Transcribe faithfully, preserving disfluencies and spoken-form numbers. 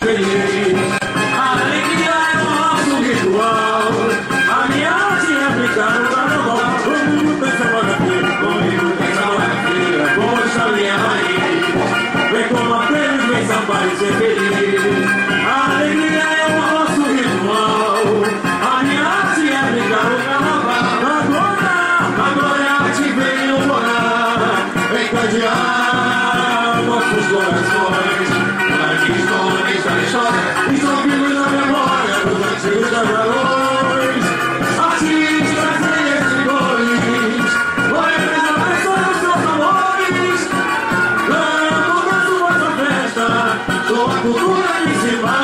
A alegria é o nosso ritual. A minha arte é brincar no carnaval. Todo mundo tem semana-feira, comigo tem semana-feira. Poxa, minha rainha, vem combater os meus samba e ser feliz. A alegria é o nosso ritual. A minha arte é brincar no carnaval. Agora, agora a arte vem morar, vem candear nossos corações. Estão vivos na memória dos antigos cavalões. Artistas sem extinções, poetas da pessoa dos seus amores. Canto da sua festa, sou a cultura de cima.